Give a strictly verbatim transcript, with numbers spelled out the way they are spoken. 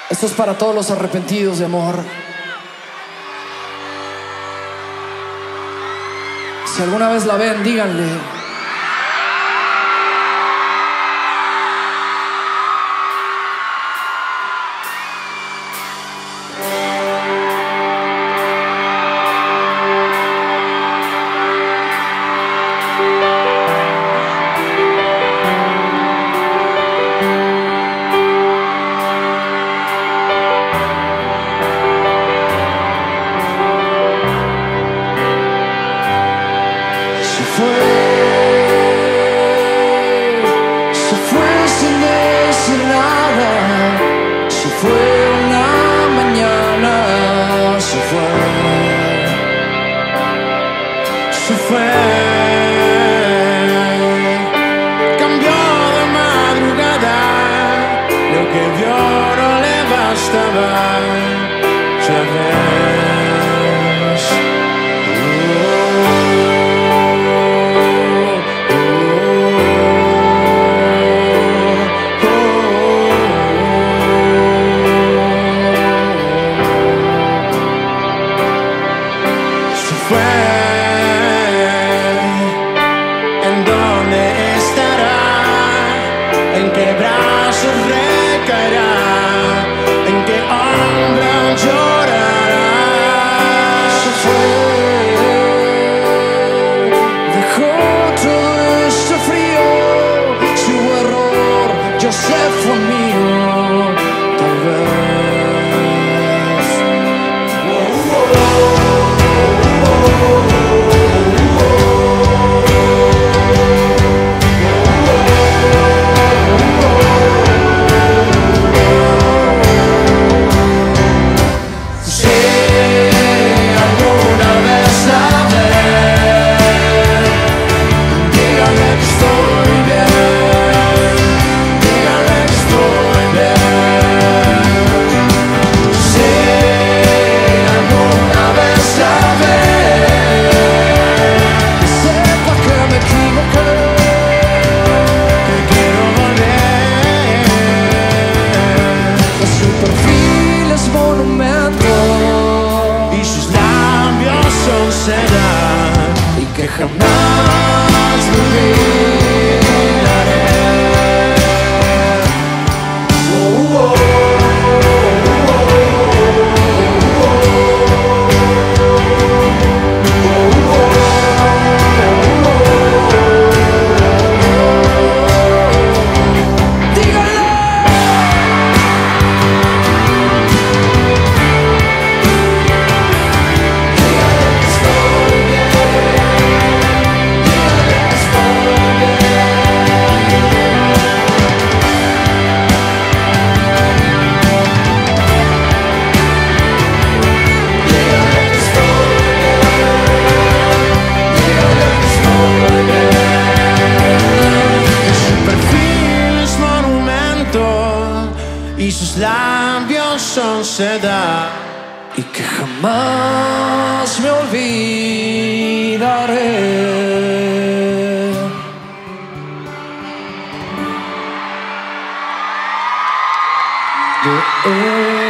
Esto es para todos los arrepentidos de amor. Si alguna vez la ven, díganle. Se fue sin decir nada, se fue una mañana, se fue, se fue. Cambió de madrugada, lo que vio no le bastaba, ya ves. ¿En qué brazos recaerá? ¿En qué hombro llorará? Se fue, dejó todo este frío. Si hubo error, yo sé fue mío, tal vez. Y que jamás me olvidaré. Oh, oh, y sus labios son seda, y que jamás me olvidaré. De él.